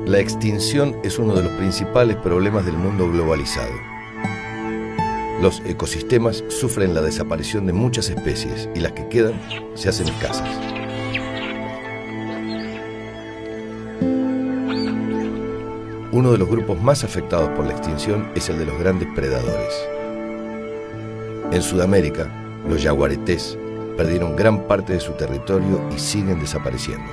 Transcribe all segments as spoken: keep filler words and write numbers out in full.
La extinción es uno de los principales problemas del mundo globalizado. Los ecosistemas sufren la desaparición de muchas especies y las que quedan se hacen escasas. Uno de los grupos más afectados por la extinción es el de los grandes predadores. En Sudamérica, los yaguaretés perdieron gran parte de su territorio y siguen desapareciendo.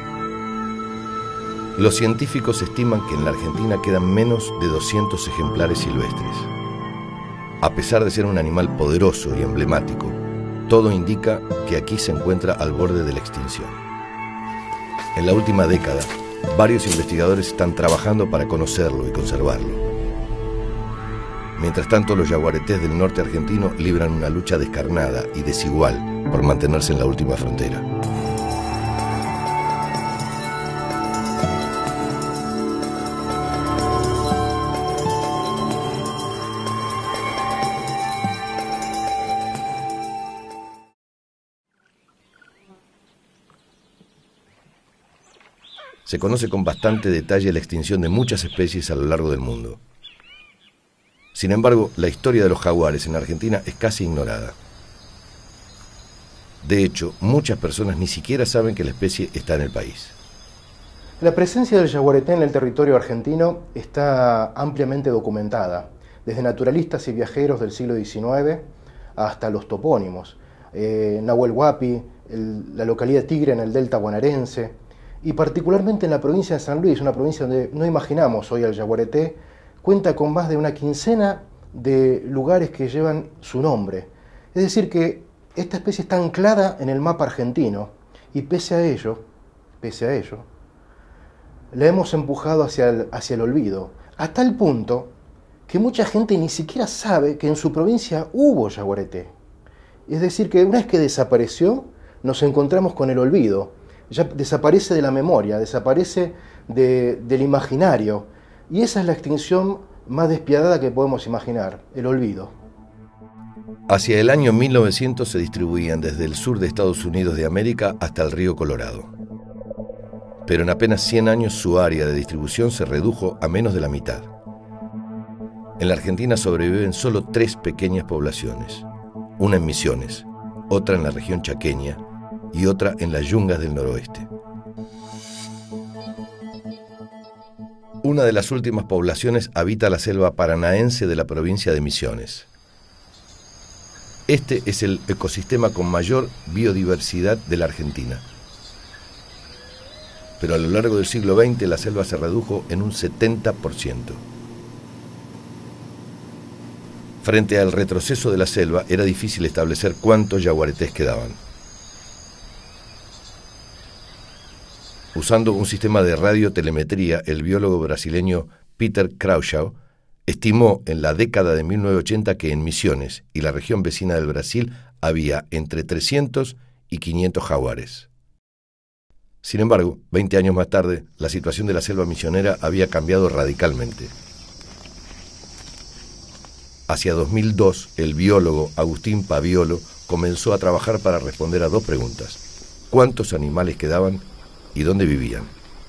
Los científicos estiman que en la Argentina quedan menos de doscientos ejemplares silvestres. A pesar de ser un animal poderoso y emblemático, todo indica que aquí se encuentra al borde de la extinción. En la última década, varios investigadores están trabajando para conocerlo y conservarlo. Mientras tanto, los yaguaretés del norte argentino libran una lucha descarnada y desigual por mantenerse en la última frontera. Se conoce con bastante detalle la extinción de muchas especies a lo largo del mundo. Sin embargo, la historia de los jaguares en Argentina es casi ignorada. De hecho, muchas personas ni siquiera saben que la especie está en el país. La presencia del yaguareté en el territorio argentino está ampliamente documentada, desde naturalistas y viajeros del siglo diecinueve hasta los topónimos. Eh, Nahuel Huapi, el, la localidad Tigre en el delta bonaerense, y particularmente en la provincia de San Luis, una provincia donde no imaginamos hoy al yaguareté, cuenta con más de una quincena de lugares que llevan su nombre. Es decir, que esta especie está anclada en el mapa argentino y pese a ello, pese a ello, la hemos empujado hacia el, hacia el olvido, a tal punto que mucha gente ni siquiera sabe que en su provincia hubo yaguareté. Es decir, que una vez que desapareció, nos encontramos con el olvido. Ya desaparece de la memoria, desaparece de, del imaginario. Y esa es la extinción más despiadada que podemos imaginar, el olvido. Hacia el año mil novecientos se distribuían desde el sur de Estados Unidos de América hasta el río Colorado. Pero en apenas cien años su área de distribución se redujo a menos de la mitad. En la Argentina sobreviven solo tres pequeñas poblaciones, una en Misiones, otra en la región chaqueña y otra en las yungas del noroeste. Una de las últimas poblaciones habita la selva paranaense de la provincia de Misiones. Este es el ecosistema con mayor biodiversidad de la Argentina. Pero a lo largo del siglo veinte la selva se redujo en un setenta por ciento. Frente al retroceso de la selva era difícil establecer cuántos yaguaretés quedaban. Usando un sistema de radiotelemetría, el biólogo brasileño Peter Crouchau estimó en la década de mil novecientos ochenta que en Misiones y la región vecina del Brasil había entre trescientos y quinientos jaguares. Sin embargo, veinte años más tarde, la situación de la selva misionera había cambiado radicalmente. Hacia dos mil dos, el biólogo Agustín Paviolo comenzó a trabajar para responder a dos preguntas: ¿cuántos animales quedaban y dónde vivían?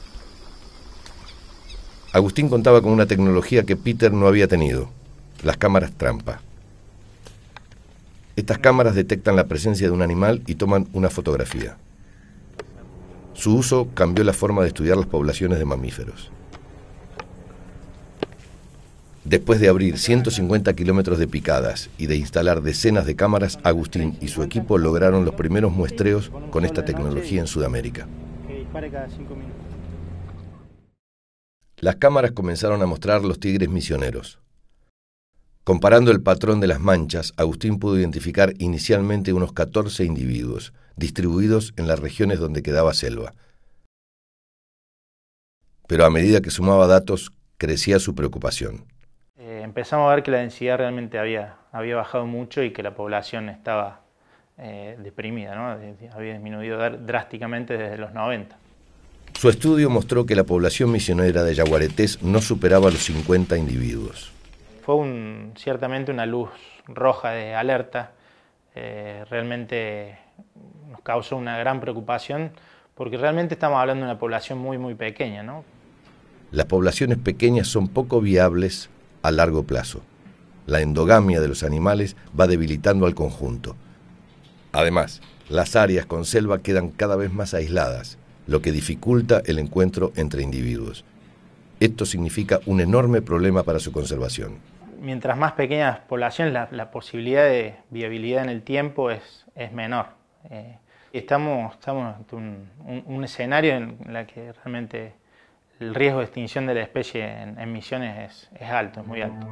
Agustín contaba con una tecnología que Peter no había tenido: las cámaras trampa. Estas cámaras detectan la presencia de un animal y toman una fotografía. Su uso cambió la forma de estudiar las poblaciones de mamíferos. Después de abrir ciento cincuenta kilómetros de picadas y de instalar decenas de cámaras, Agustín y su equipo lograron los primeros muestreos con esta tecnología en Sudamérica. Las cámaras comenzaron a mostrar los tigres misioneros. Comparando el patrón de las manchas, Agustín pudo identificar inicialmente unos catorce individuos, distribuidos en las regiones donde quedaba selva. Pero a medida que sumaba datos, crecía su preocupación. Eh, empezamos a ver que la densidad realmente había, había bajado mucho y que la población estaba eh, deprimida, ¿no? Había disminuido drásticamente desde los noventa. Su estudio mostró que la población misionera de yaguaretés no superaba los cincuenta individuos. Fue un, ciertamente una luz roja de alerta. Eh, realmente nos causó una gran preocupación porque realmente estamos hablando de una población muy muy pequeña, ¿no? las poblaciones pequeñas son poco viables a largo plazo. La endogamia de los animales va debilitando al conjunto. Además, las áreas con selva quedan cada vez más aisladas, lo que dificulta el encuentro entre individuos. Esto significa un enorme problema para su conservación. Mientras más pequeñas las poblaciones, la, la posibilidad de viabilidad en el tiempo es, es menor. Eh, estamos, estamos ante un, un, un escenario en el que realmente el riesgo de extinción de la especie en, en Misiones es, es alto, es muy alto.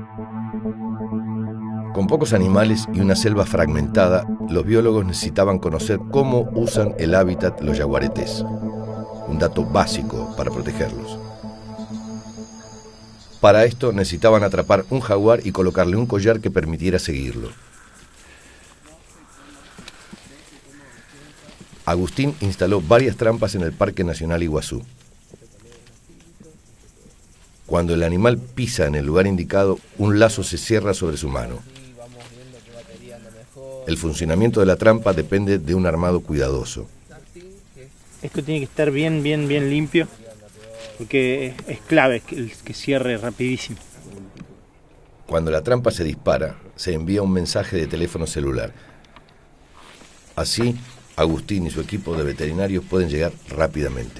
Con pocos animales y una selva fragmentada, los biólogos necesitaban conocer cómo usan el hábitat los yaguaretés, un dato básico para protegerlos. Para esto necesitaban atrapar un jaguar y colocarle un collar que permitiera seguirlo. Agustín instaló varias trampas en el Parque Nacional Iguazú. Cuando el animal pisa en el lugar indicado, un lazo se cierra sobre su mano. El funcionamiento de la trampa depende de un armado cuidadoso. Esto tiene que estar bien, bien, bien limpio, porque es clave que, que cierre rapidísimo. Cuando la trampa se dispara, se envía un mensaje de teléfono celular. Así, Agustín y su equipo de veterinarios pueden llegar rápidamente.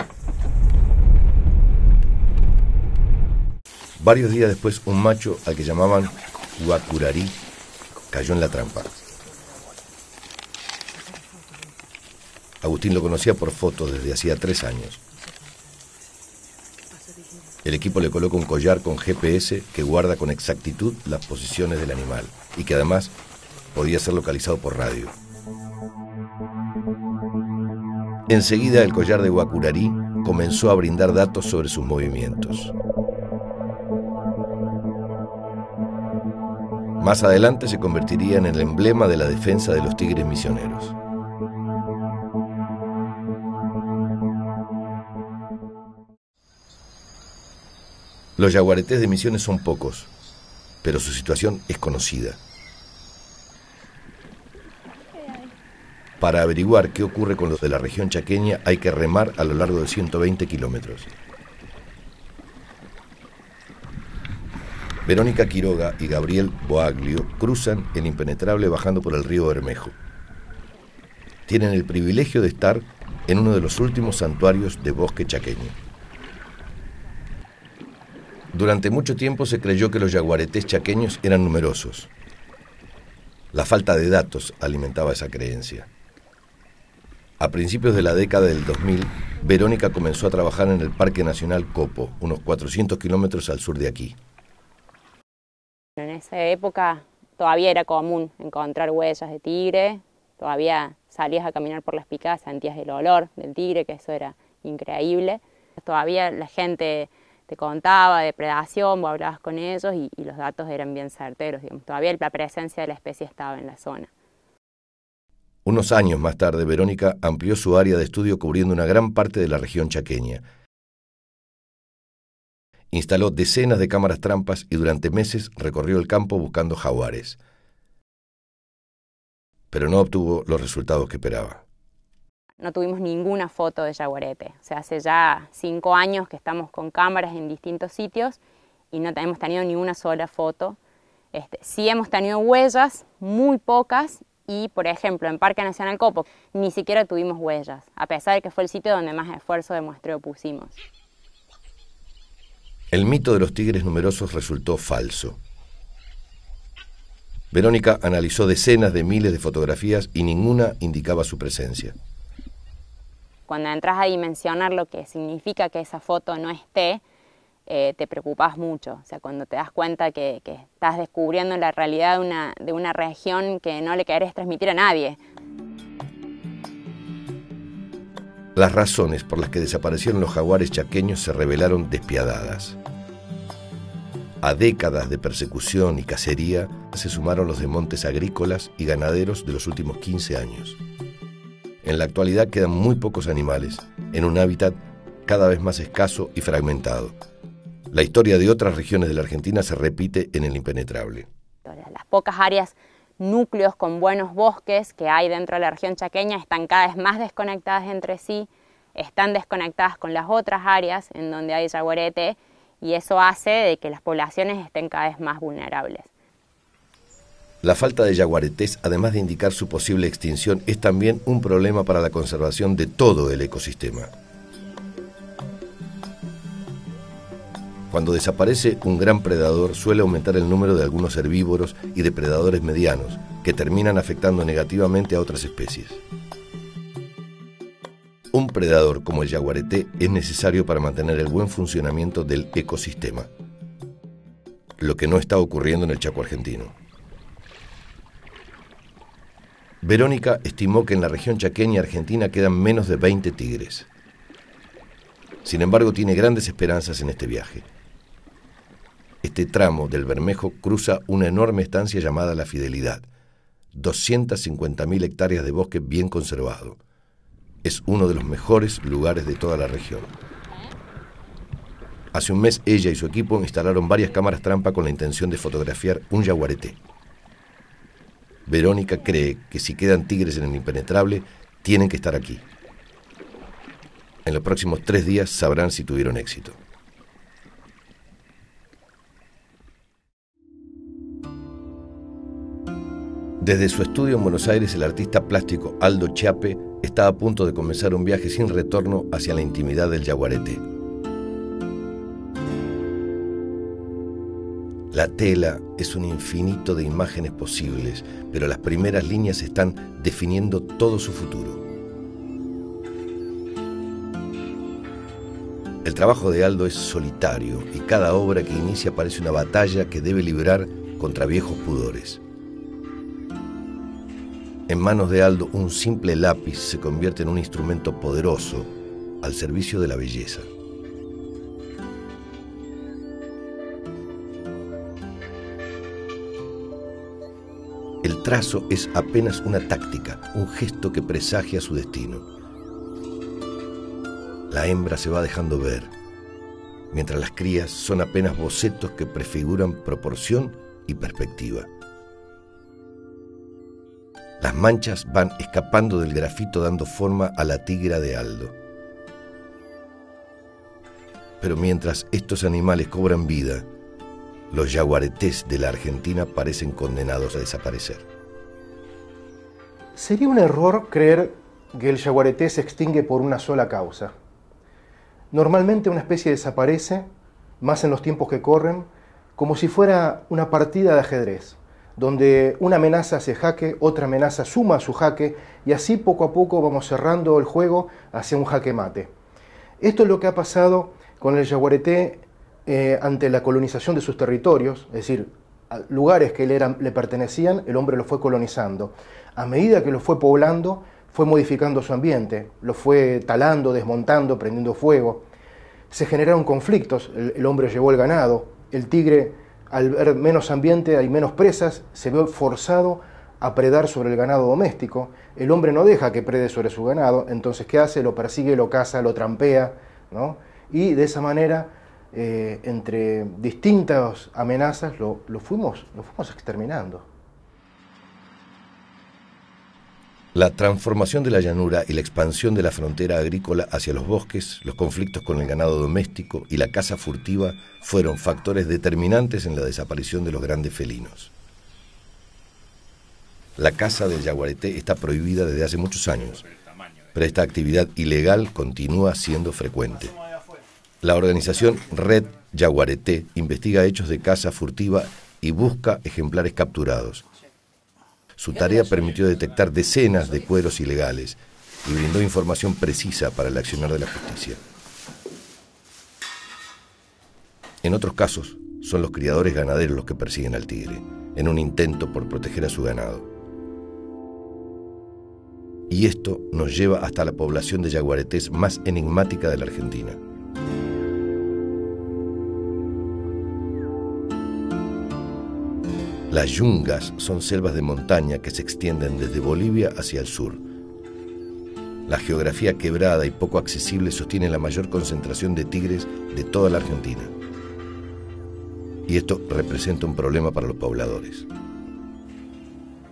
Varios días después, un macho al que llamaban guacurarí cayó en la trampa. Agustín lo conocía por fotos desde hacía tres años. El equipo le coloca un collar con G P S que guarda con exactitud las posiciones del animal y que además podía ser localizado por radio. Enseguida el collar de guacurarí comenzó a brindar datos sobre sus movimientos. Más adelante se convertiría en el emblema de la defensa de los tigres misioneros. Los yaguaretés de Misiones son pocos, pero su situación es conocida. Para averiguar qué ocurre con los de la región chaqueña hay que remar a lo largo de ciento veinte kilómetros. Verónica Quiroga y Gabriel Boaglio cruzan el impenetrable bajando por el río Bermejo. Tienen el privilegio de estar en uno de los últimos santuarios de bosque chaqueño. Durante mucho tiempo se creyó que los yaguaretés chaqueños eran numerosos. La falta de datos alimentaba esa creencia. A principios de la década del dos mil, Verónica comenzó a trabajar en el Parque Nacional Copo, unos cuatrocientos kilómetros al sur de aquí. En esa época todavía era común encontrar huellas de tigre, todavía salías a caminar por las picadas, sentías el olor del tigre, que eso era increíble. Todavía la gente te contaba de predación, vos hablabas con ellos y, y los datos eran bien certeros, digamos. Todavía la presencia de la especie estaba en la zona. Unos años más tarde, Verónica amplió su área de estudio cubriendo una gran parte de la región chaqueña. Instaló decenas de cámaras trampas y durante meses recorrió el campo buscando jaguares. Pero no obtuvo los resultados que esperaba. No tuvimos ninguna foto de yaguarete. O sea, hace ya cinco años que estamos con cámaras en distintos sitios y no hemos tenido ni una sola foto. Este, sí hemos tenido huellas, muy pocas, y por ejemplo en Parque Nacional Copo ni siquiera tuvimos huellas, a pesar de que fue el sitio donde más esfuerzo de muestreo pusimos. El mito de los tigres numerosos resultó falso. Verónica analizó decenas de miles de fotografías y ninguna indicaba su presencia. Cuando entras a dimensionar lo que significa que esa foto no esté, eh, te preocupas mucho. O sea, cuando te das cuenta que, que estás descubriendo la realidad de una, de una región que no le querés transmitir a nadie. Las razones por las que desaparecieron los jaguares chaqueños se revelaron despiadadas. A décadas de persecución y cacería se sumaron los de montes agrícolas y ganaderos de los últimos quince años. En la actualidad quedan muy pocos animales en un hábitat cada vez más escaso y fragmentado. La historia de otras regiones de la Argentina se repite en el impenetrable. Las pocas áreas, núcleos con buenos bosques que hay dentro de la región chaqueña están cada vez más desconectadas entre sí. están desconectadas con las otras áreas en donde hay yaguareté, y eso hace de que las poblaciones estén cada vez más vulnerables. La falta de yaguaretés, además de indicar su posible extinción, es también un problema para la conservación de todo el ecosistema. Cuando desaparece un gran predador, suele aumentar el número de algunos herbívoros y depredadores medianos, que terminan afectando negativamente a otras especies. Un predador como el yaguareté es necesario para mantener el buen funcionamiento del ecosistema, lo que no está ocurriendo en el Chaco argentino. Verónica estimó que en la región chaqueña argentina quedan menos de veinte tigres. Sin embargo, tiene grandes esperanzas en este viaje. Este tramo del Bermejo cruza una enorme estancia llamada La Fidelidad, doscientas cincuenta mil hectáreas de bosque bien conservado. Es uno de los mejores lugares de toda la región. Hace un mes ella y su equipo instalaron varias cámaras trampa con la intención de fotografiar un yaguareté. Verónica cree que si quedan tigres en el impenetrable, tienen que estar aquí. En los próximos tres días sabrán si tuvieron éxito. Desde su estudio en Buenos Aires, el artista plástico Aldo Chiappe está a punto de comenzar un viaje sin retorno hacia la intimidad del yaguareté. La tela es un infinito de imágenes posibles, pero las primeras líneas están definiendo todo su futuro. El trabajo de Aldo es solitario y cada obra que inicia parece una batalla que debe librar contra viejos pudores. En manos de Aldo, un simple lápiz se convierte en un instrumento poderoso al servicio de la belleza. El trazo es apenas una táctica, un gesto que presagia su destino. La hembra se va dejando ver, mientras las crías son apenas bocetos que prefiguran proporción y perspectiva. Las manchas van escapando del grafito dando forma a la tigra de Aldo. Pero mientras estos animales cobran vida, los yaguaretés de la Argentina parecen condenados a desaparecer. Sería un error creer que el yaguareté se extingue por una sola causa. Normalmente una especie desaparece, más en los tiempos que corren, como si fuera una partida de ajedrez, donde una amenaza hace jaque, otra amenaza suma a su jaque, y así poco a poco vamos cerrando el juego hacia un jaque mate. Esto es lo que ha pasado con el yaguareté eh, ante la colonización de sus territorios, es decir, lugares que le, eran, le pertenecían, el hombre los fue colonizando. A medida que los fue poblando, fue modificando su ambiente, lo fue talando, desmontando, prendiendo fuego. Se generaron conflictos, el, el hombre llevó el ganado, el tigre, al ver menos ambiente, hay menos presas, se ve forzado a predar sobre el ganado doméstico. El hombre no deja que prede sobre su ganado, entonces ¿qué hace? Lo persigue, lo caza, lo trampea, ¿no? Y de esa manera, eh, entre distintas amenazas, lo, lo, fuimos, lo fuimos exterminando. La transformación de la llanura y la expansión de la frontera agrícola hacia los bosques, los conflictos con el ganado doméstico y la caza furtiva fueron factores determinantes en la desaparición de los grandes felinos. La caza del yaguareté está prohibida desde hace muchos años, pero esta actividad ilegal continúa siendo frecuente. La organización Red Yaguareté investiga hechos de caza furtiva y busca ejemplares capturados. Su tarea permitió detectar decenas de cueros ilegales y brindó información precisa para el accionar de la justicia. En otros casos, son los criadores ganaderos los que persiguen al tigre, en un intento por proteger a su ganado. Y esto nos lleva hasta la población de yaguaretés más enigmática de la Argentina. Las yungas son selvas de montaña que se extienden desde Bolivia hacia el sur. La geografía quebrada y poco accesible sostiene la mayor concentración de tigres de toda la Argentina. Y esto representa un problema para los pobladores.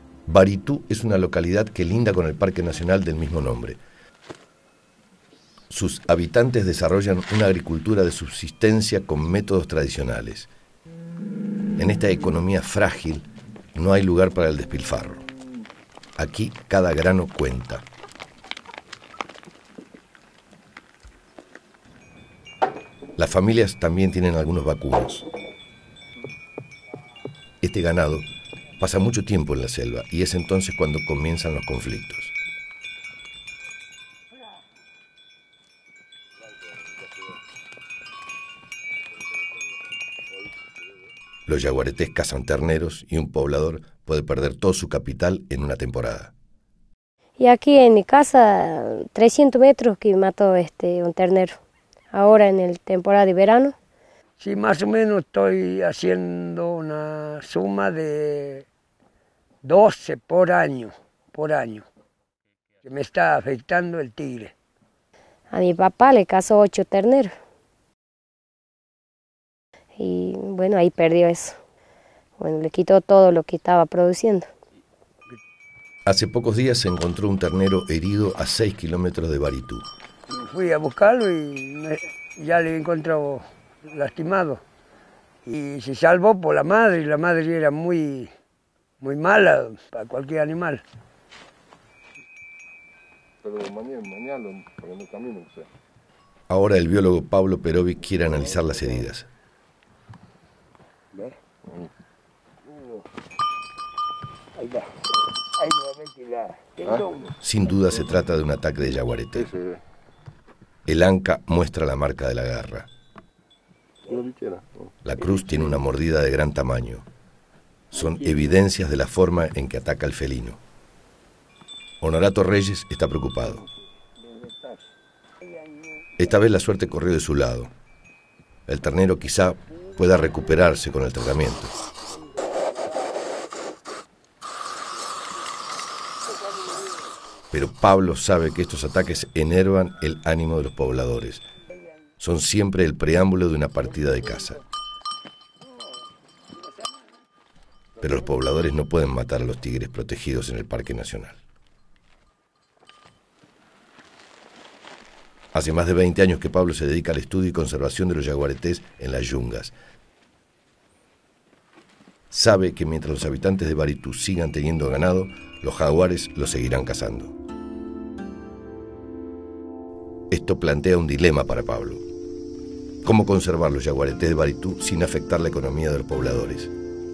Baritú es una localidad que linda con el Parque Nacional del mismo nombre. sus habitantes desarrollan una agricultura de subsistencia con métodos tradicionales. En esta economía frágil no hay lugar para el despilfarro. Aquí cada grano cuenta. Las familias también tienen algunos vacunos. Este ganado pasa mucho tiempo en la selva y es entonces cuando comienzan los conflictos. Los yaguaretés cazan terneros y un poblador puede perder todo su capital en una temporada. Y aquí en mi casa, trescientos metros que mató este, un ternero. Ahora en el temporada de verano. Sí, más o menos estoy haciendo una suma de doce por año, por año. Que me está afectando el tigre. A mi papá le cazó ocho terneros. Y bueno, ahí perdió eso. Bueno, le quitó todo lo que estaba produciendo. Hace pocos días se encontró un ternero herido a seis kilómetros de Baritú. Fui a buscarlo y me, ya le encontró lastimado. Y se salvó por la madre, y la madre era muy, muy mala para cualquier animal. Pero mañana, mañana, para que no camine, o sea. Ahora el biólogo Pablo Perovi quiere analizar las heridas. ¿Ves? Ahí va. Ahí nuevamente la... ¿Ah? Sin duda se trata de un ataque de yaguareté. El anca muestra la marca de la garra. La cruz tiene una mordida de gran tamaño. Son evidencias de la forma en que ataca el felino. Honorato Reyes está preocupado. Esta vez la suerte corrió de su lado. El ternero quizá pueda recuperarse con el tratamiento. Pero Pablo sabe que estos ataques enervan el ánimo de los pobladores. Son siempre el preámbulo de una partida de caza. Pero los pobladores no pueden matar a los tigres protegidos en el Parque Nacional. Hace más de veinte años que Pablo se dedica al estudio y conservación de los yaguaretés en las yungas. Sabe que mientras los habitantes de Baritú sigan teniendo ganado, los jaguares los seguirán cazando. Esto plantea un dilema para Pablo. ¿Cómo conservar los yaguaretés de Baritú sin afectar la economía de los pobladores?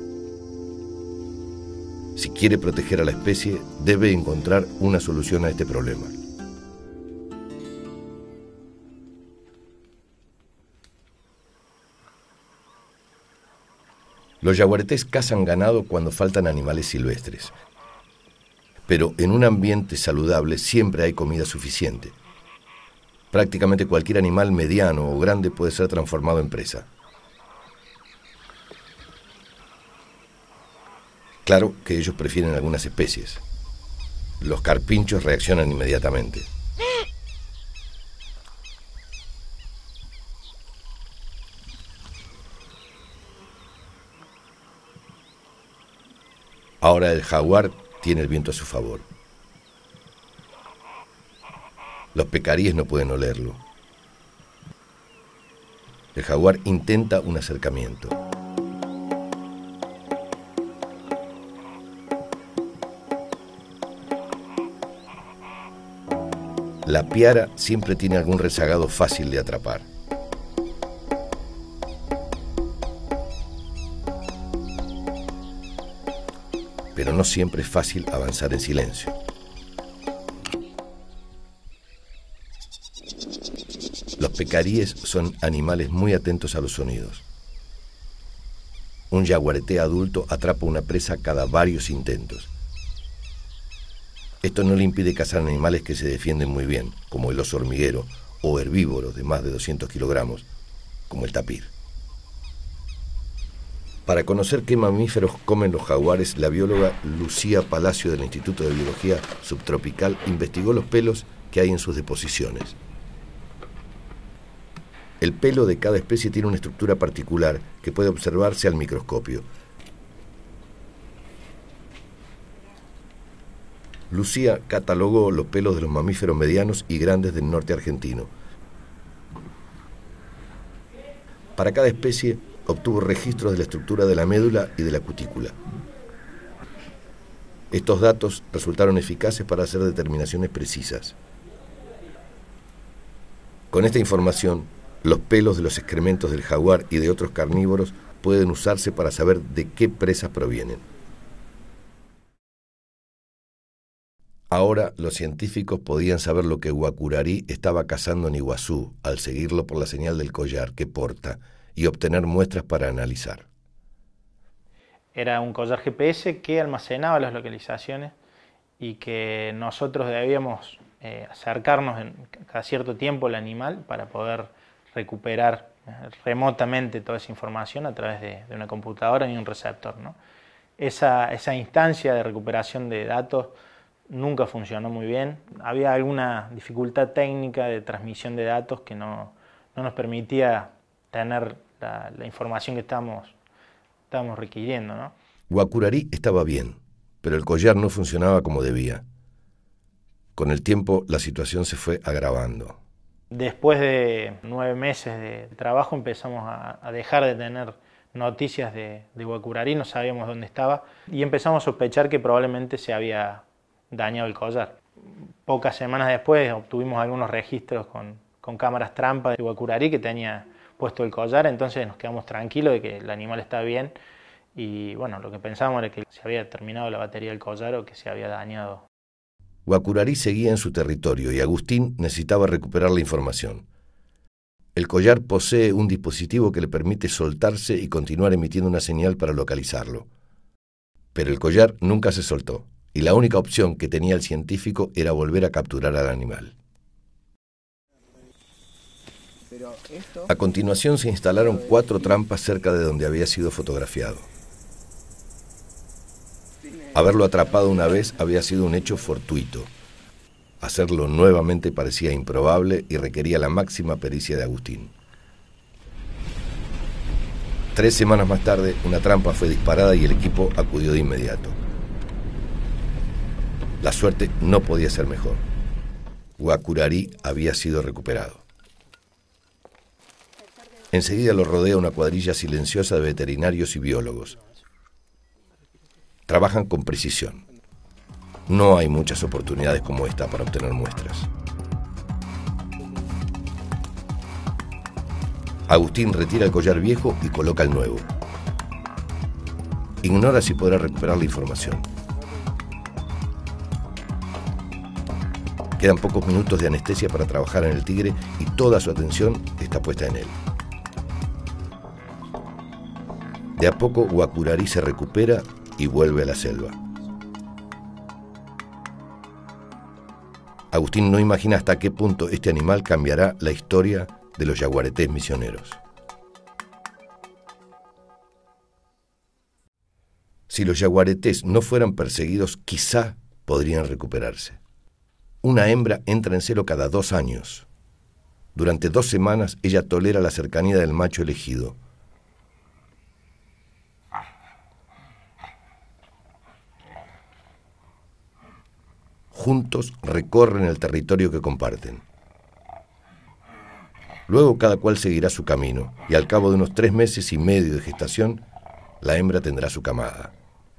Si quiere proteger a la especie, debe encontrar una solución a este problema. Los yaguaretés cazan ganado cuando faltan animales silvestres. Pero en un ambiente saludable siempre hay comida suficiente. Prácticamente cualquier animal mediano o grande puede ser transformado en presa. Claro que ellos prefieren algunas especies. Los carpinchos reaccionan inmediatamente. Ahora el jaguar tiene el viento a su favor. Los pecaríes no pueden olerlo. El jaguar intenta un acercamiento. La piara siempre tiene algún rezagado fácil de atrapar. Pero no siempre es fácil avanzar en silencio. Los pecaríes son animales muy atentos a los sonidos. Un yaguareté adulto atrapa una presa cada varios intentos. Esto no le impide cazar animales que se defienden muy bien, como el oso hormiguero, o herbívoros de más de doscientos kilogramos, como el tapir. Para conocer qué mamíferos comen los jaguares, la bióloga Lucía Palacio del Instituto de Biología Subtropical investigó los pelos que hay en sus deposiciones. El pelo de cada especie tiene una estructura particular que puede observarse al microscopio. Lucía catalogó los pelos de los mamíferos medianos y grandes del norte argentino, Para cada especie obtuvo registros de la estructura de la médula y de la cutícula. Estos datos resultaron eficaces para hacer determinaciones precisas. Con esta información, los pelos de los excrementos del jaguar y de otros carnívoros pueden usarse para saber de qué presas provienen. Ahora los científicos podían saber lo que Guacurarí estaba cazando en Iguazú al seguirlo por la señal del collar que porta y obtener muestras para analizar. Era un collar G P S que almacenaba las localizaciones y que nosotros debíamos eh, acercarnos en, cada cierto tiempo al animal para poder recuperar remotamente toda esa información a través de, de una computadora y un receptor, ¿no? Esa, esa instancia de recuperación de datos nunca funcionó muy bien. Había alguna dificultad técnica de transmisión de datos que no, no nos permitía tener la, la información que estábamos, estábamos requiriendo, ¿no? Guacurarí estaba bien, pero el collar no funcionaba como debía. Con el tiempo la situación se fue agravando. Después de nueve meses de trabajo empezamos a, a dejar de tener noticias de, de Guacurarí, no sabíamos dónde estaba y empezamos a sospechar que probablemente se había dañado el collar. Pocas semanas después obtuvimos algunos registros con, con cámaras trampa de Guacurarí que tenía puesto el collar, entonces nos quedamos tranquilos de que el animal estaba bien y bueno, lo que pensábamos era que se había terminado la batería del collar o que se había dañado. Guacurarí seguía en su territorio y Agustín necesitaba recuperar la información. El collar posee un dispositivo que le permite soltarse y continuar emitiendo una señal para localizarlo. Pero el collar nunca se soltó y la única opción que tenía el científico era volver a capturar al animal. A continuación se instalaron cuatro trampas cerca de donde había sido fotografiado. Haberlo atrapado una vez había sido un hecho fortuito. Hacerlo nuevamente parecía improbable y requería la máxima pericia de Agustín. Tres semanas más tarde, una trampa fue disparada y el equipo acudió de inmediato. La suerte no podía ser mejor. Guacurarí había sido recuperado. Enseguida lo rodea una cuadrilla silenciosa de veterinarios y biólogos. Trabajan con precisión. No hay muchas oportunidades como esta para obtener muestras. Agustín retira el collar viejo y coloca el nuevo. Ignora si podrá recuperar la información. Quedan pocos minutos de anestesia para trabajar en el tigre y toda su atención está puesta en él. De a poco Guacurarí se recupera y vuelve a la selva. Agustín no imagina hasta qué punto este animal cambiará la historia de los yaguaretés misioneros. Si los yaguaretés no fueran perseguidos, quizá podrían recuperarse. Una hembra entra en celo cada dos años. Durante dos semanas ella tolera la cercanía del macho elegido. Juntos recorren el territorio que comparten. Luego cada cual seguirá su camino y al cabo de unos tres meses y medio de gestación, la hembra tendrá su camada.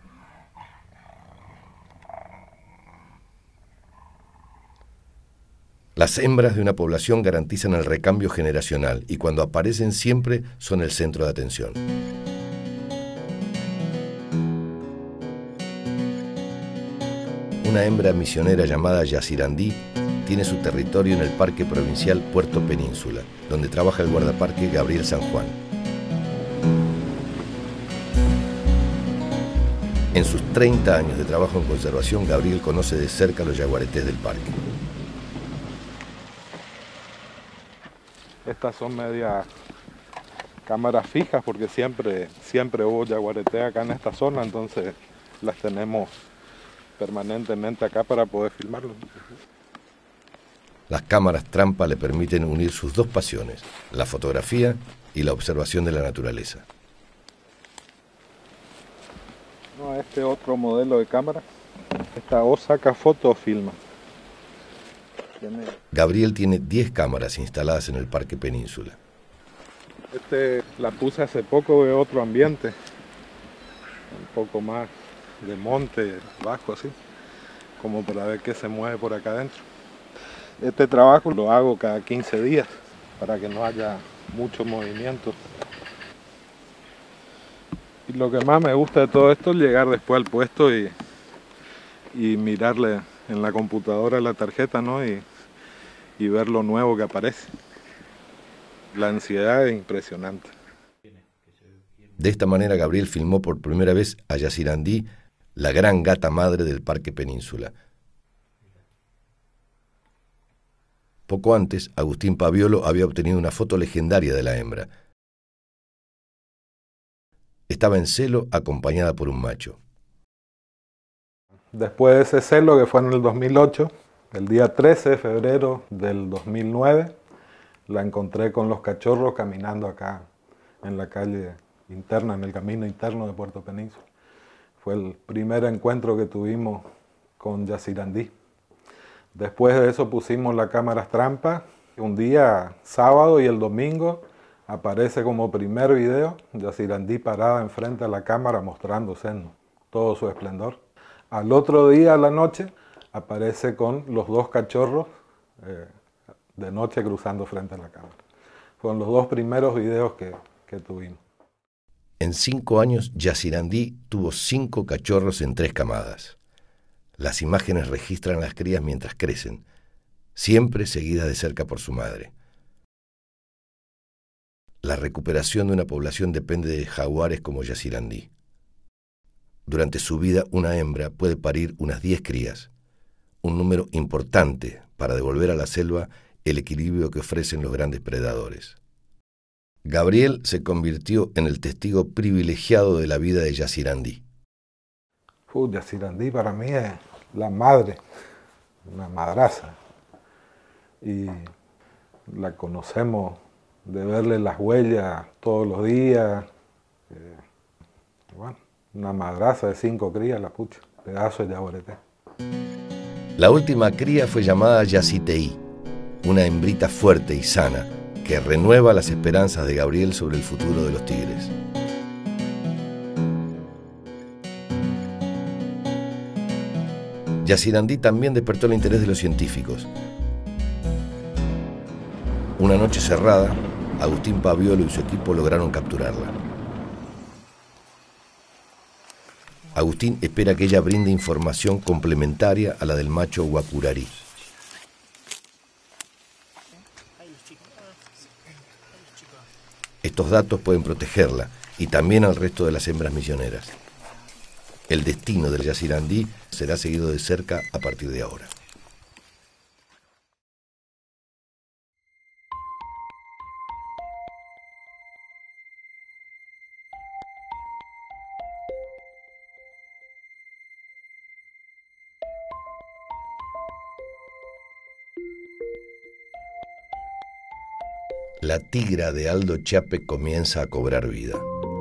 Las hembras de una población garantizan el recambio generacional y cuando aparecen siempre son el centro de atención. Una hembra misionera llamada Yacirandí tiene su territorio en el Parque Provincial Puerto Península, donde trabaja el guardaparque Gabriel San Juan. En sus treinta años de trabajo en conservación, Gabriel conoce de cerca los yaguaretés del parque. Estas son medias cámaras fijas porque siempre, siempre hubo yaguareté acá en esta zona, entonces las tenemos permanentemente acá para poder filmarlo. Las cámaras trampa le permiten unir sus dos pasiones, la fotografía y la observación de la naturaleza. No, este otro modelo de cámara, esta o saca foto o filma. Tiene... Gabriel tiene diez cámaras instaladas en el Parque Península. Este la puse hace poco de otro ambiente, un poco más de monte, bajo así, como para ver qué se mueve por acá adentro. Este trabajo lo hago cada quince días para que no haya mucho movimiento. Y lo que más me gusta de todo esto es llegar después al puesto y, y mirarle en la computadora la tarjeta, ¿no? y, y ver lo nuevo que aparece. La ansiedad es impresionante. De esta manera Gabriel filmó por primera vez a Yazirandí, la gran gata madre del Parque Península. Poco antes, Agustín Paviolo había obtenido una foto legendaria de la hembra. Estaba en celo acompañada por un macho. Después de ese celo, que fue en el dos mil ocho, el día trece de febrero del dos mil nueve, la encontré con los cachorros caminando acá en la calle interna, en el camino interno de Puerto Península. Fue el primer encuentro que tuvimos con Yazirandí. Después de eso pusimos las cámaras trampa. Un día, sábado y el domingo, aparece como primer video Yazirandí parada enfrente a la cámara mostrándose en todo su esplendor. Al otro día, a la noche, aparece con los dos cachorros eh, de noche cruzando frente a la cámara. Fueron los dos primeros videos que, que tuvimos. En cinco años, Yazirandí tuvo cinco cachorros en tres camadas. Las imágenes registran las crías mientras crecen, siempre seguidas de cerca por su madre. La recuperación de una población depende de jaguares como Yazirandí. Durante su vida, una hembra puede parir unas diez crías, un número importante para devolver a la selva el equilibrio que ofrecen los grandes predadores. Gabriel se convirtió en el testigo privilegiado de la vida de Yazirandí. Uh, Yazirandí para mí es la madre, una madraza. Y la conocemos de verle las huellas todos los días. Eh, bueno, una madraza de cinco crías, la pucha, pedazo de yaguareté. La última cría fue llamada Yaziteí, una hembrita fuerte y sana que renueva las esperanzas de Gabriel sobre el futuro de los tigres. Yazirandí también despertó el interés de los científicos. Una noche cerrada, Agustín Paviolo y su equipo lograron capturarla. Agustín espera que ella brinde información complementaria a la del macho guapurarí. Estos datos pueden protegerla y también al resto de las hembras misioneras. El destino del Yazirandí será seguido de cerca a partir de ahora. La tigra de Aldo Chiappe comienza a cobrar vida.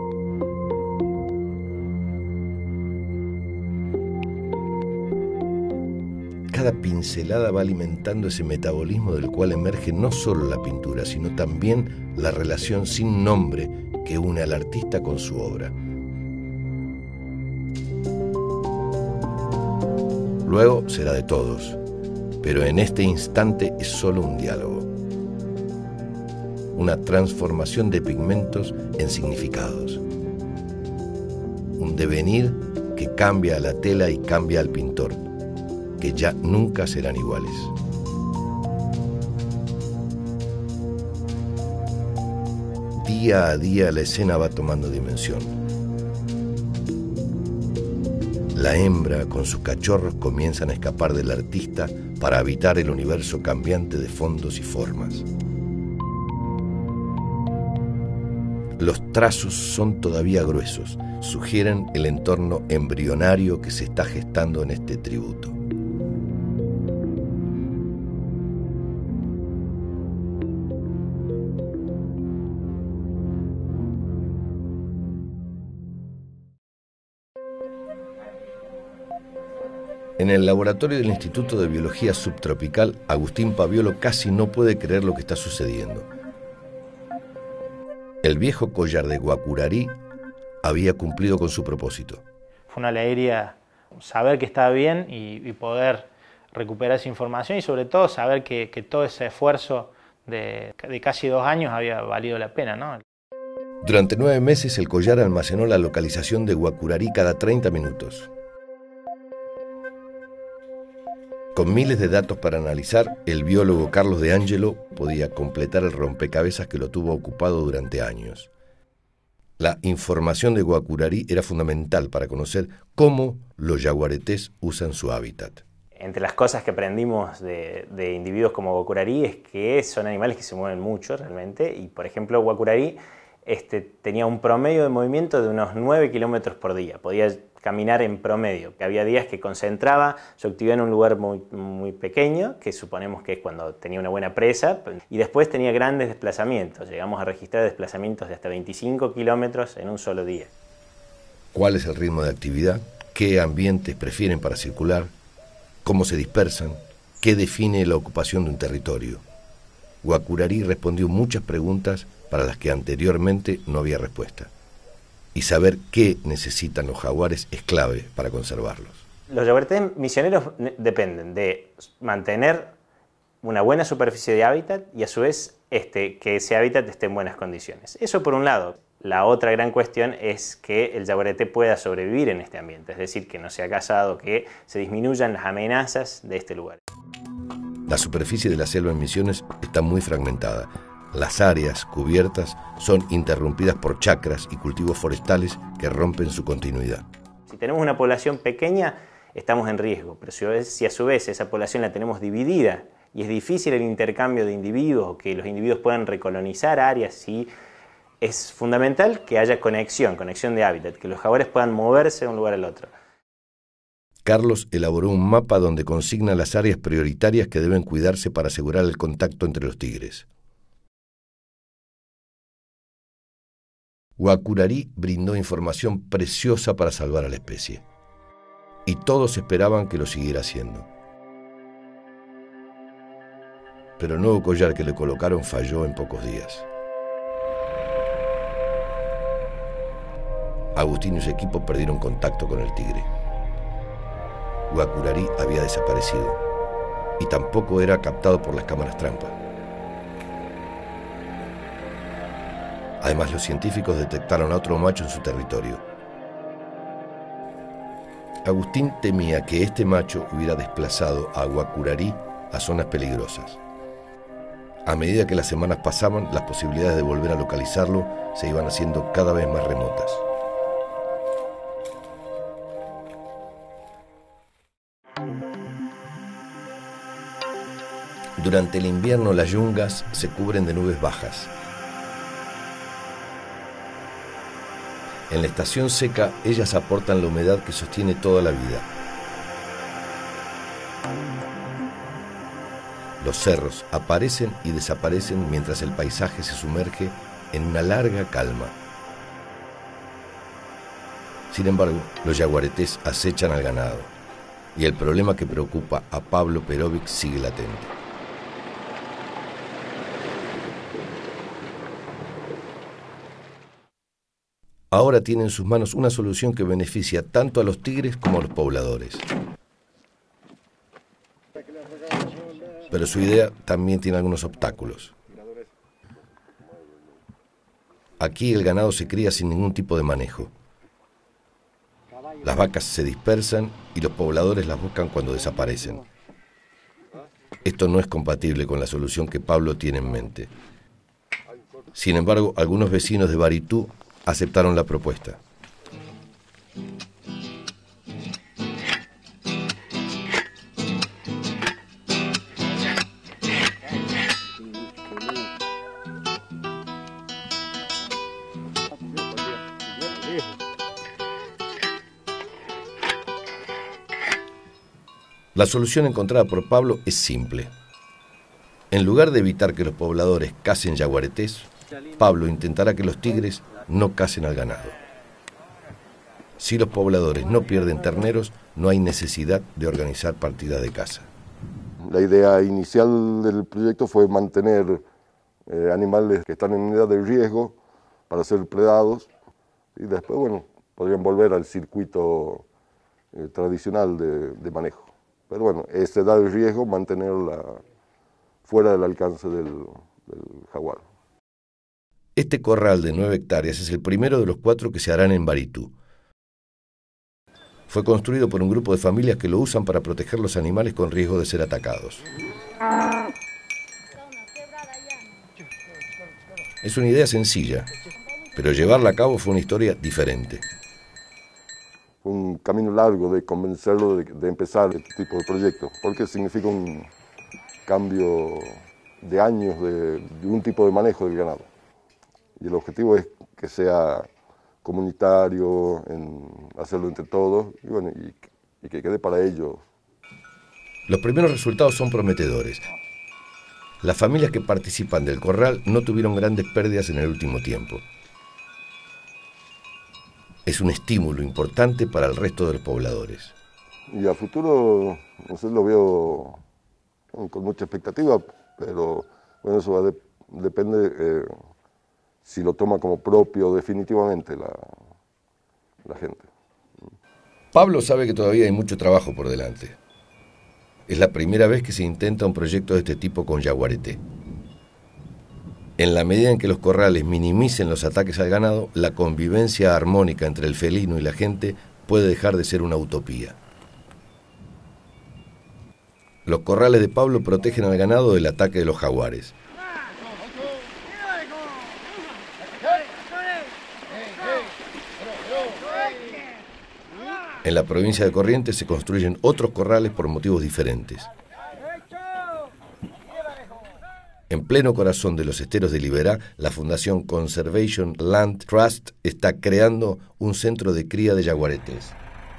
Cada pincelada va alimentando ese metabolismo del cual emerge no solo la pintura, sino también la relación sin nombre que une al artista con su obra. Luego será de todos, pero en este instante es solo un diálogo. Una transformación de pigmentos en significados. Un devenir que cambia a la tela y cambia al pintor, que ya nunca serán iguales. Día a día la escena va tomando dimensión. La hembra con sus cachorros comienzan a escapar del artista para habitar el universo cambiante de fondos y formas. Los trazos son todavía gruesos, sugieren el entorno embrionario que se está gestando en este tributo. En el laboratorio del Instituto de Biología Subtropical, Agustín Paviolo casi no puede creer lo que está sucediendo. El viejo collar de Guacurarí había cumplido con su propósito. Fue una alegría saber que estaba bien y, y poder recuperar esa información y sobre todo saber que, que todo ese esfuerzo de, de casi dos años había valido la pena, ¿no? Durante nueve meses el collar almacenó la localización de Guacurarí cada treinta minutos. Con miles de datos para analizar, el biólogo Carlos de Angelo podía completar el rompecabezas que lo tuvo ocupado durante años. La información de Guacurarí era fundamental para conocer cómo los yaguaretés usan su hábitat. Entre las cosas que aprendimos de, de individuos como Guacurarí es que son animales que se mueven mucho realmente, y por ejemplo Guacurarí este, tenía un promedio de movimiento de unos nueve kilómetros por día, podía caminar en promedio. Había días que concentraba su actividad en un lugar muy, muy pequeño, que suponemos que es cuando tenía una buena presa, y después tenía grandes desplazamientos. Llegamos a registrar desplazamientos de hasta veinticinco kilómetros en un solo día. ¿Cuál es el ritmo de actividad? ¿Qué ambientes prefieren para circular? ¿Cómo se dispersan? ¿Qué define la ocupación de un territorio? Guacurarí respondió muchas preguntas para las que anteriormente no había respuesta. Y saber qué necesitan los jaguares es clave para conservarlos. Los yaguaretés misioneros dependen de mantener una buena superficie de hábitat y a su vez este, que ese hábitat esté en buenas condiciones. Eso por un lado. La otra gran cuestión es que el yaguareté pueda sobrevivir en este ambiente, es decir, que no sea cazado, que se disminuyan las amenazas de este lugar. La superficie de la selva en Misiones está muy fragmentada. Las áreas cubiertas son interrumpidas por chacras y cultivos forestales que rompen su continuidad. Si tenemos una población pequeña, estamos en riesgo, pero si a su vez esa población la tenemos dividida y es difícil el intercambio de individuos, que los individuos puedan recolonizar áreas, y es fundamental que haya conexión, conexión de hábitat, que los jaguares puedan moverse de un lugar al otro. Carlos elaboró un mapa donde consigna las áreas prioritarias que deben cuidarse para asegurar el contacto entre los tigres. Guacurarí brindó información preciosa para salvar a la especie. Y todos esperaban que lo siguiera haciendo. Pero el nuevo collar que le colocaron falló en pocos días. Agustín y su equipo perdieron contacto con el tigre. Guacurarí había desaparecido y tampoco era captado por las cámaras trampa. Además, los científicos detectaron a otro macho en su territorio. Agustín temía que este macho hubiera desplazado a Guacurarí a zonas peligrosas. A medida que las semanas pasaban, las posibilidades de volver a localizarlo se iban haciendo cada vez más remotas. Durante el invierno las yungas se cubren de nubes bajas. En la estación seca, ellas aportan la humedad que sostiene toda la vida. Los cerros aparecen y desaparecen mientras el paisaje se sumerge en una larga calma. Sin embargo, los yaguaretés acechan al ganado y el problema que preocupa a Pablo Perovic sigue latente. Ahora tiene en sus manos una solución que beneficia tanto a los tigres como a los pobladores. Pero su idea también tiene algunos obstáculos. Aquí el ganado se cría sin ningún tipo de manejo. Las vacas se dispersan y los pobladores las buscan cuando desaparecen. Esto no es compatible con la solución que Pablo tiene en mente. Sin embargo, algunos vecinos de Baritú aceptaron la propuesta. La solución encontrada por Pablo es simple. En lugar de evitar que los pobladores cacen yaguaretés, Pablo intentará que los tigres no cacen al ganado. Si los pobladores no pierden terneros, no hay necesidad de organizar partidas de caza. La idea inicial del proyecto fue mantener eh, animales que están en edad de riesgo para ser predados y después, bueno, podrían volver al circuito eh, tradicional de, de manejo. Pero bueno, ese da el riesgo mantenerla fuera del alcance del, del jaguar. Este corral de nueve hectáreas es el primero de los cuatro que se harán en Baritú. Fue construido por un grupo de familias que lo usan para proteger los animales con riesgo de ser atacados. Es una idea sencilla, pero llevarla a cabo fue una historia diferente. Fue un camino largo de convencerlo de, de empezar este tipo de proyectos, porque significa un cambio de años de, de un tipo de manejo del ganado. Y el objetivo es que sea comunitario, en hacerlo entre todos y, bueno, y, y que quede para ellos. Los primeros resultados son prometedores. Las familias que participan del corral no tuvieron grandes pérdidas en el último tiempo. Es un estímulo importante para el resto de los pobladores. Y a futuro, no sé, lo veo con mucha expectativa, pero bueno, eso va a de, depende eh, si lo toma como propio definitivamente la, la gente. Pablo sabe que todavía hay mucho trabajo por delante. Es la primera vez que se intenta un proyecto de este tipo con yaguareté. En la medida en que los corrales minimicen los ataques al ganado, la convivencia armónica entre el felino y la gente puede dejar de ser una utopía. Los corrales de Pablo protegen al ganado del ataque de los jaguares. En la provincia de Corrientes se construyen otros corrales por motivos diferentes. En pleno corazón de los esteros de Liberá, la Fundación Conservation Land Trust está creando un centro de cría de yaguaretés.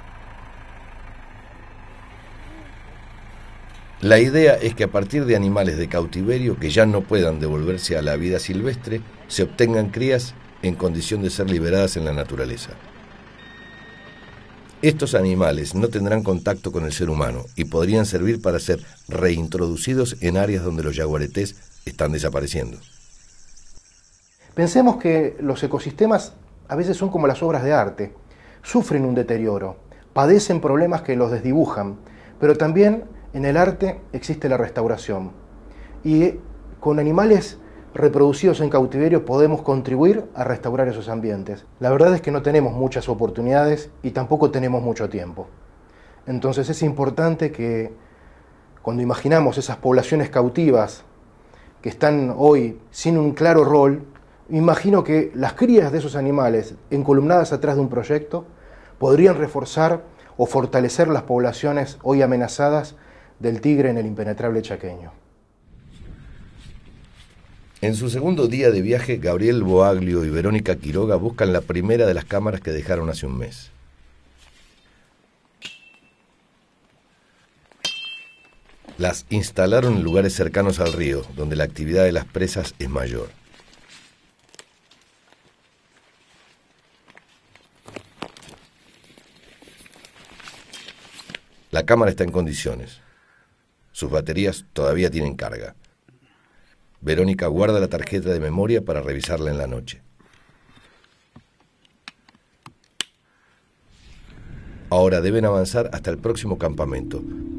La idea es que a partir de animales de cautiverio que ya no puedan devolverse a la vida silvestre, se obtengan crías en condición de ser liberadas en la naturaleza. Estos animales no tendrán contacto con el ser humano y podrían servir para ser reintroducidos en áreas donde los yaguaretés están desapareciendo. Pensemos que los ecosistemas a veces son como las obras de arte, sufren un deterioro, padecen problemas que los desdibujan, pero también en el arte existe la restauración. Y con animales reproducidos en cautiverio podemos contribuir a restaurar esos ambientes. La verdad es que no tenemos muchas oportunidades y tampoco tenemos mucho tiempo. Entonces es importante que cuando imaginamos esas poblaciones cautivas que están hoy sin un claro rol, imagino que las crías de esos animales encolumnadas atrás de un proyecto podrían reforzar o fortalecer las poblaciones hoy amenazadas del tigre en el impenetrable chaqueño. En su segundo día de viaje, Gabriel Boaglio y Verónica Quiroga buscan la primera de las cámaras que dejaron hace un mes. Las instalaron en lugares cercanos al río, donde la actividad de las presas es mayor. La cámara está en condiciones. Sus baterías todavía tienen carga. Verónica guarda la tarjeta de memoria para revisarla en la noche. Ahora deben avanzar hasta el próximo campamento.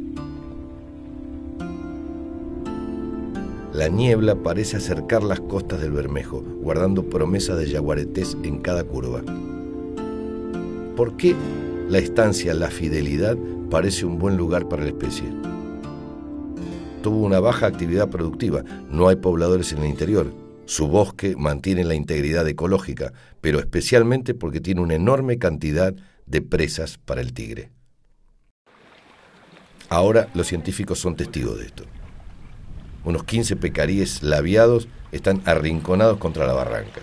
La niebla parece acercar las costas del Bermejo, guardando promesas de yaguaretés en cada curva. ¿Por qué la estancia La Fidelidad parece un buen lugar para la especie? Tuvo una baja actividad productiva, no hay pobladores en el interior. Su bosque mantiene la integridad ecológica, pero especialmente porque tiene una enorme cantidad de presas para el tigre. Ahora los científicos son testigos de esto. Unos quince pecaríes labiados están arrinconados contra la barranca.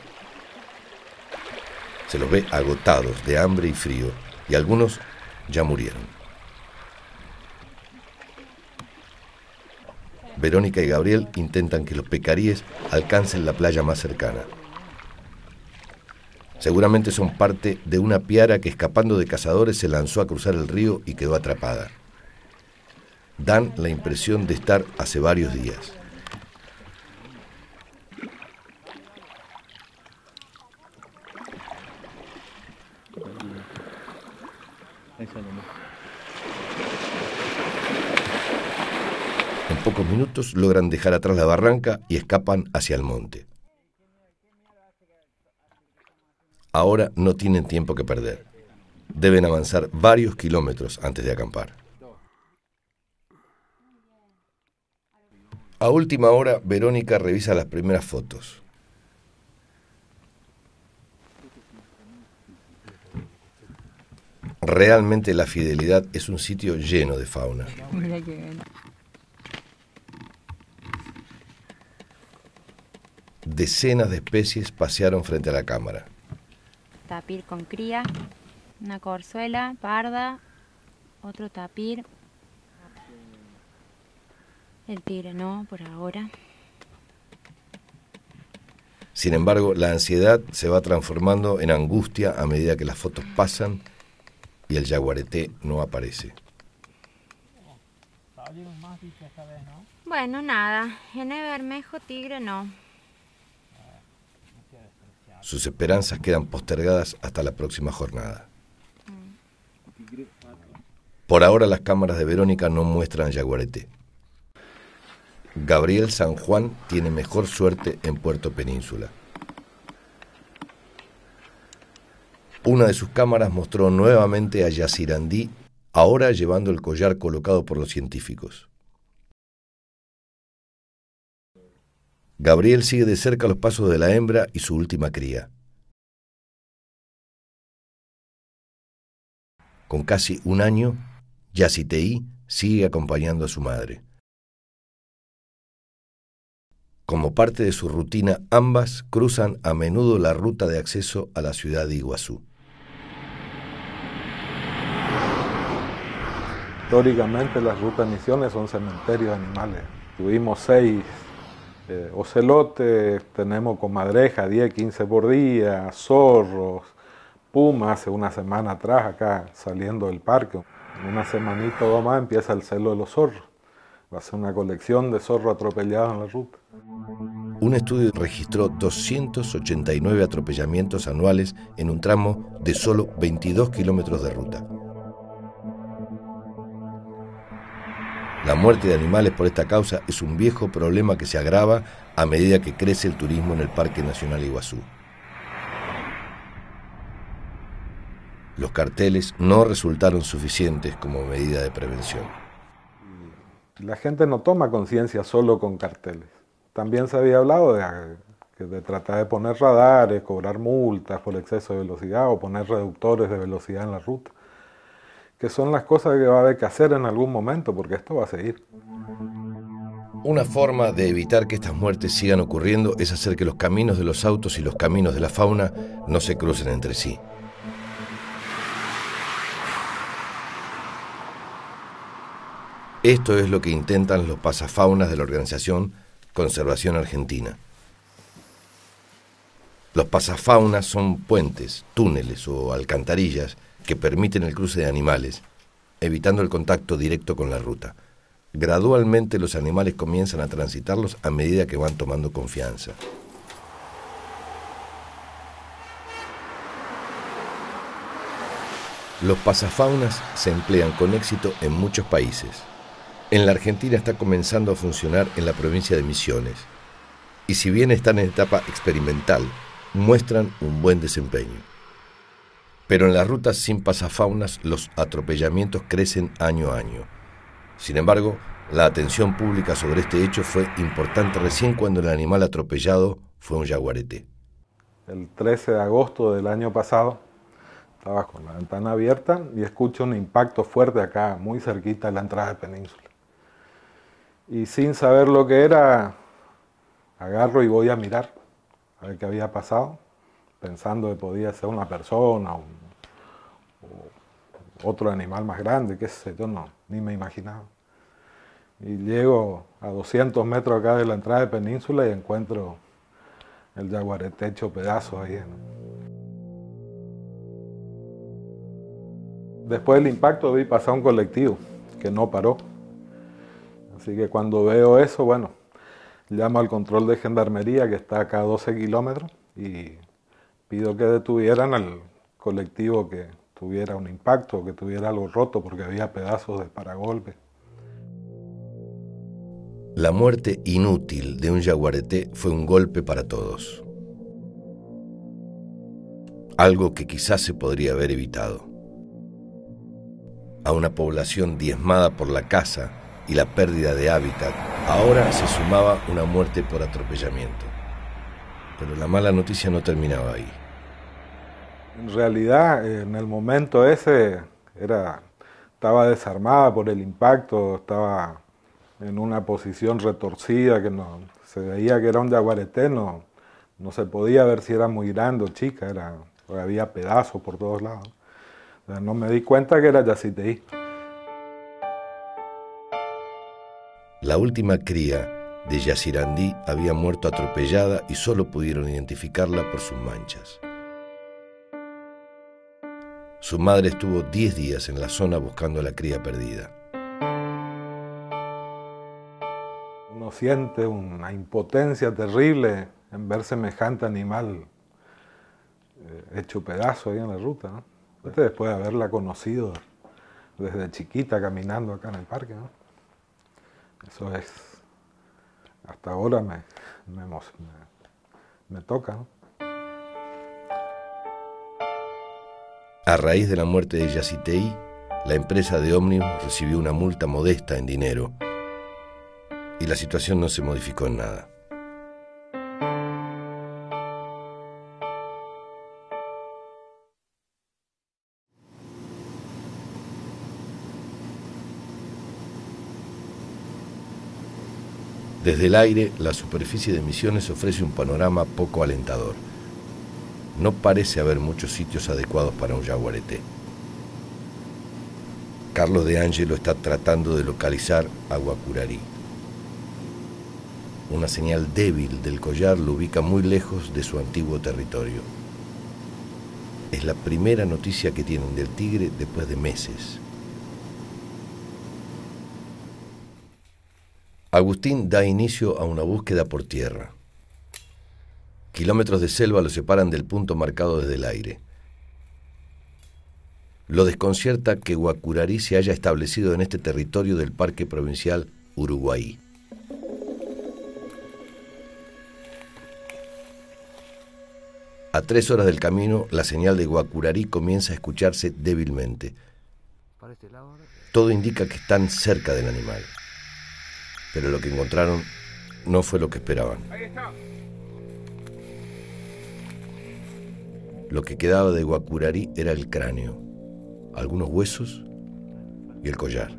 Se los ve agotados de hambre y frío, y algunos ya murieron. Verónica y Gabriel intentan que los pecaríes alcancen la playa más cercana. Seguramente son parte de una piara que, escapando de cazadores, se lanzó a cruzar el río y quedó atrapada. Dan la impresión de estar hace varios días. En pocos minutos logran dejar atrás la barranca y escapan hacia el monte. Ahora no tienen tiempo que perder. Deben avanzar varios kilómetros antes de acampar. A última hora, Verónica revisa las primeras fotos. Realmente La Fidelidad es un sitio lleno de fauna. Mira qué bueno. Decenas de especies pasearon frente a la cámara. Tapir con cría, una corzuela parda, otro tapir. El tigre no, por ahora. Sin embargo, la ansiedad se va transformando en angustia a medida que las fotos pasan y el yaguareté no aparece. Bueno, nada, en el Bermejo tigre no. Sus esperanzas quedan postergadas hasta la próxima jornada. Por ahora las cámaras de Verónica no muestran yaguareté. Gabriel San Juan tiene mejor suerte en Puerto Península. Una de sus cámaras mostró nuevamente a Yacirandí, ahora llevando el collar colocado por los científicos. Gabriel sigue de cerca los pasos de la hembra y su última cría. Con casi un año, Yaciteí sigue acompañando a su madre. Como parte de su rutina, ambas cruzan a menudo la ruta de acceso a la ciudad de Iguazú. Históricamente las rutas Misiones son cementerios de animales. Tuvimos seis eh, ocelotes, tenemos comadreja diez, quince por día, zorros, pumas, hace una semana atrás acá saliendo del parque. En una semanita o dos más empieza el celo de los zorros. Va a ser una colección de zorros atropellados en la ruta. Un estudio registró doscientos ochenta y nueve atropellamientos anuales en un tramo de solo veintidós kilómetros de ruta. La muerte de animales por esta causa es un viejo problema que se agrava a medida que crece el turismo en el Parque Nacional Iguazú. Los carteles no resultaron suficientes como medida de prevención. La gente no toma conciencia solo con carteles. También se había hablado de, de tratar de poner radares, cobrar multas por exceso de velocidad o poner reductores de velocidad en la ruta, que son las cosas que va a haber que hacer en algún momento, porque esto va a seguir. Una forma de evitar que estas muertes sigan ocurriendo es hacer que los caminos de los autos y los caminos de la fauna no se crucen entre sí. Esto es lo que intentan los pasafaunas de la organización Conservación Argentina. Los pasafaunas son puentes, túneles o alcantarillas que permiten el cruce de animales, evitando el contacto directo con la ruta. Gradualmente los animales comienzan a transitarlos a medida que van tomando confianza. Los pasafaunas se emplean con éxito en muchos países. En la Argentina está comenzando a funcionar en la provincia de Misiones, y si bien están en etapa experimental, muestran un buen desempeño. Pero en las rutas sin pasafaunas los atropellamientos crecen año a año. Sin embargo, la atención pública sobre este hecho fue importante recién cuando el animal atropellado fue un yaguareté. El trece de agosto del año pasado estaba con la ventana abierta y escucho un impacto fuerte acá, muy cerquita de la entrada de Península. Y sin saber lo que era, agarro y voy a mirar a ver qué había pasado, pensando que podía ser una persona o, o otro animal más grande, qué sé yo, no, ni me imaginaba. Y llego a doscientos metros acá de la entrada de Península y encuentro el yaguareté hecho pedazos ahí. ¿no? Después del impacto vi pasar un colectivo que no paró. Así que cuando veo eso, bueno, llamo al control de gendarmería que está acá a doce kilómetros y pido que detuvieran al colectivo que tuviera un impacto, que tuviera algo roto porque había pedazos de paragolpe. La muerte inútil de un yaguareté fue un golpe para todos. Algo que quizás se podría haber evitado. A una población diezmada por la caza y la pérdida de hábitat, ahora se sumaba una muerte por atropellamiento. Pero la mala noticia no terminaba ahí. En realidad, en el momento ese, era, estaba desarmada por el impacto, estaba en una posición retorcida, que no, se veía que era un yaguareté, no, no se podía ver si era muy grande o chica, era, había pedazos por todos lados. O sea, no me di cuenta que era Yaciteí. La última cría de Yacirandí había muerto atropellada y solo pudieron identificarla por sus manchas. Su madre estuvo diez días en la zona buscando a la cría perdida. Uno siente una impotencia terrible en ver semejante animal eh, hecho pedazo ahí en la ruta, ¿no? Después de haberla conocido desde chiquita caminando acá en el parque, ¿no? Eso es, hasta ahora me, me, me, me toca, ¿no? A raíz de la muerte de Yaciteí, la empresa de ómnibus recibió una multa modesta en dinero y la situación no se modificó en nada. Desde el aire, la superficie de Misiones ofrece un panorama poco alentador. No parece haber muchos sitios adecuados para un yaguareté. Carlos de Ángelo está tratando de localizar a Guacurarí. Una señal débil del collar lo ubica muy lejos de su antiguo territorio. Es la primera noticia que tienen del tigre después de meses. Agustín da inicio a una búsqueda por tierra. Kilómetros de selva lo separan del punto marcado desde el aire. Lo desconcierta que Guacurarí se haya establecido en este territorio del Parque Provincial Uruguay. A tres horas del camino, la señal de Guacurarí comienza a escucharse débilmente. Todo indica que están cerca del animal. Pero lo que encontraron no fue lo que esperaban. Lo que quedaba de Guacurarí era el cráneo, algunos huesos y el collar.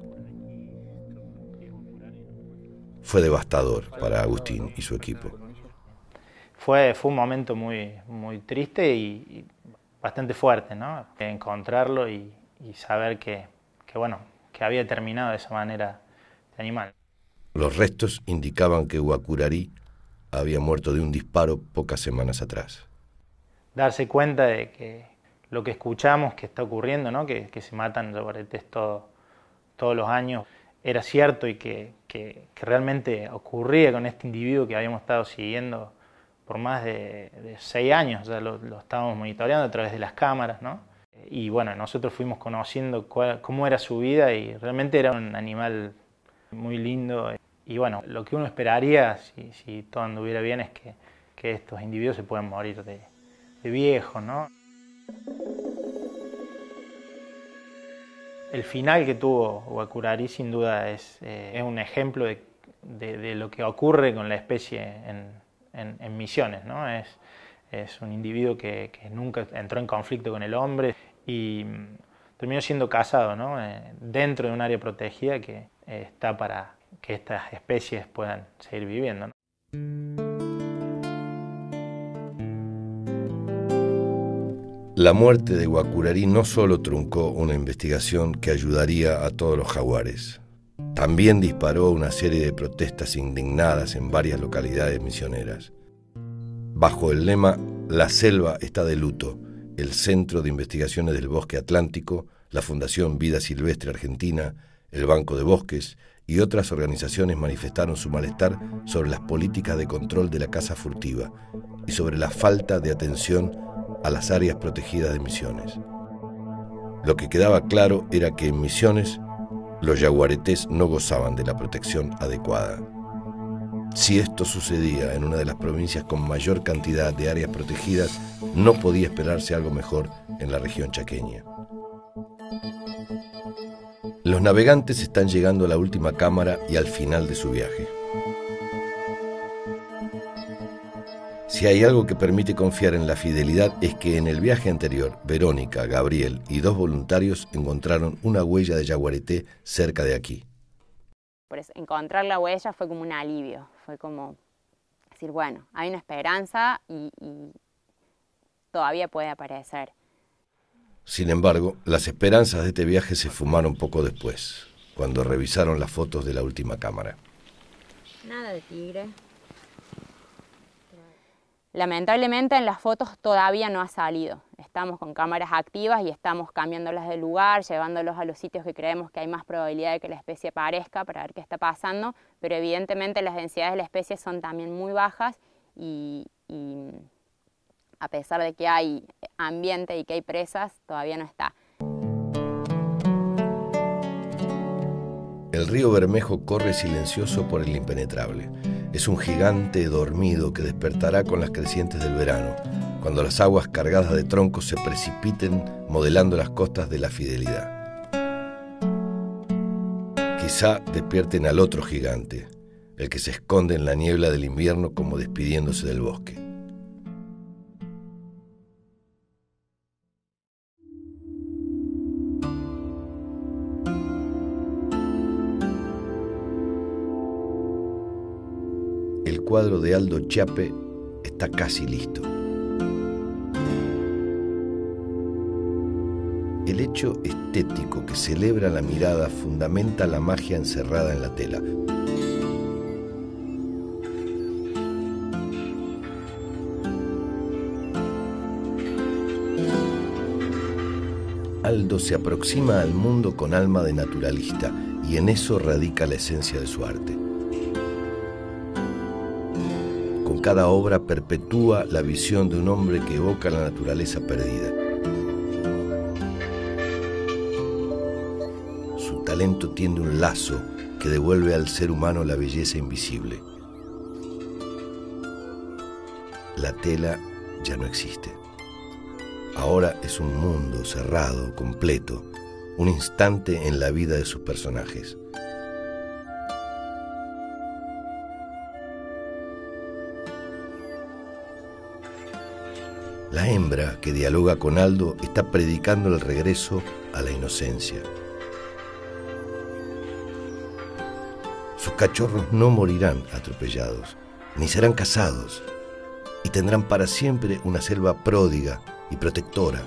Fue devastador para Agustín y su equipo. Fue, fue un momento muy, muy triste y, y bastante fuerte, ¿no? Encontrarlo y, y saber que, que, bueno, que había terminado de esa manera este animal. Los restos indicaban que Guacurarí había muerto de un disparo pocas semanas atrás. Darse cuenta de que lo que escuchamos que está ocurriendo, ¿no? que, que se matan yaguaretés todo, todos los años, era cierto y que, que, que realmente ocurría con este individuo que habíamos estado siguiendo por más de, de seis años, o sea, lo, lo estábamos monitoreando a través de las cámaras, ¿no? Y bueno, nosotros fuimos conociendo cuál, cómo era su vida y realmente era un animal muy lindo. Y bueno, lo que uno esperaría, si, si todo anduviera bien, es que, que estos individuos se puedan morir de, de viejos, ¿no? El final que tuvo Guacurarí sin duda es, eh, es un ejemplo de, de, de lo que ocurre con la especie en, en, en Misiones, ¿no? Es, es un individuo que, que nunca entró en conflicto con el hombre y terminó siendo cazado, ¿no? Eh, dentro de un área protegida que eh, está para que estas especies puedan seguir viviendo, ¿no? La muerte de Guacurarí no solo truncó una investigación que ayudaría a todos los jaguares, también disparó una serie de protestas indignadas en varias localidades misioneras. Bajo el lema La selva está de luto, el Centro de Investigaciones del Bosque Atlántico, la Fundación Vida Silvestre Argentina, el Banco de Bosques y otras organizaciones manifestaron su malestar sobre las políticas de control de la caza furtiva y sobre la falta de atención a las áreas protegidas de Misiones. Lo que quedaba claro era que en Misiones los yaguaretés no gozaban de la protección adecuada. Si esto sucedía en una de las provincias con mayor cantidad de áreas protegidas, no podía esperarse algo mejor en la región chaqueña. Los navegantes están llegando a la última cámara y al final de su viaje. Si hay algo que permite confiar en la fidelidad es que en el viaje anterior, Verónica, Gabriel y dos voluntarios encontraron una huella de yaguareté cerca de aquí. Por eso, encontrar la huella fue como un alivio, fue como decir, bueno, hay una esperanza y, y todavía puede aparecer. Sin embargo, las esperanzas de este viaje se fumaron poco después, cuando revisaron las fotos de la última cámara. Nada de tigre. Lamentablemente en las fotos todavía no ha salido. Estamos con cámaras activas y estamos cambiándolas de lugar, llevándolos a los sitios que creemos que hay más probabilidad de que la especie aparezca para ver qué está pasando, pero evidentemente las densidades de la especie son también muy bajas y, y a pesar de que hay ambiente y que hay presas, todavía no está. El río Bermejo corre silencioso por el impenetrable. Es un gigante dormido que despertará con las crecientes del verano, cuando las aguas cargadas de troncos se precipiten modelando las costas de la fidelidad. Quizá despierten al otro gigante, el que se esconde en la niebla del invierno como despidiéndose del bosque. El cuadro de Aldo Chiappe está casi listo. El hecho estético que celebra la mirada fundamenta la magia encerrada en la tela. Aldo se aproxima al mundo con alma de naturalista y en eso radica la esencia de su arte. Con cada obra perpetúa la visión de un hombre que evoca la naturaleza perdida. Su talento tiende un lazo que devuelve al ser humano la belleza invisible. La tela ya no existe. Ahora es un mundo cerrado, completo, un instante en la vida de sus personajes. La hembra que dialoga con Aldo está predicando el regreso a la inocencia. Sus cachorros no morirán atropellados, ni serán cazados, y tendrán para siempre una selva pródiga y protectora.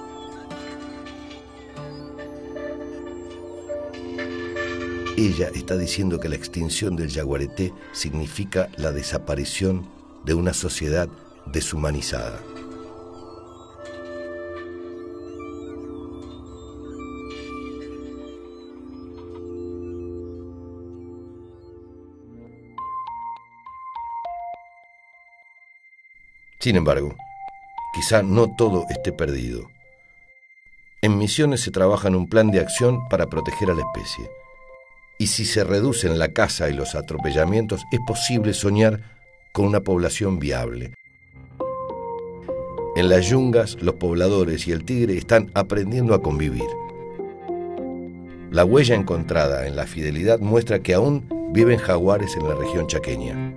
Ella está diciendo que la extinción del yaguareté significa la desaparición de una sociedad deshumanizada. Sin embargo, quizá no todo esté perdido. En Misiones se trabaja en un plan de acción para proteger a la especie. Y si se reducen la caza y los atropellamientos, es posible soñar con una población viable. En las yungas, los pobladores y el tigre están aprendiendo a convivir. La huella encontrada en la fidelidad muestra que aún viven jaguares en la región chaqueña.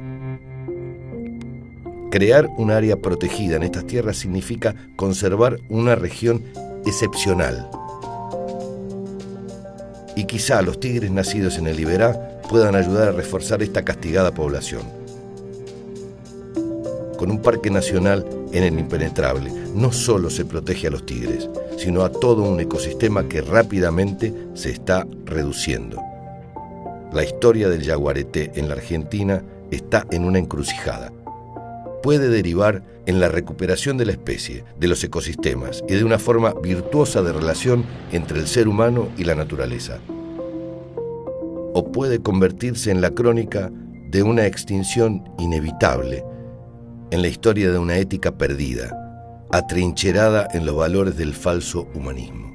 Crear un área protegida en estas tierras significa conservar una región excepcional. Y quizá los tigres nacidos en el Iberá puedan ayudar a reforzar esta castigada población. Con un parque nacional en el impenetrable, no solo se protege a los tigres, sino a todo un ecosistema que rápidamente se está reduciendo. La historia del yaguareté en la Argentina está en una encrucijada. Puede derivar en la recuperación de la especie, de los ecosistemas y de una forma virtuosa de relación entre el ser humano y la naturaleza. O puede convertirse en la crónica de una extinción inevitable, en la historia de una ética perdida, atrincherada en los valores del falso humanismo.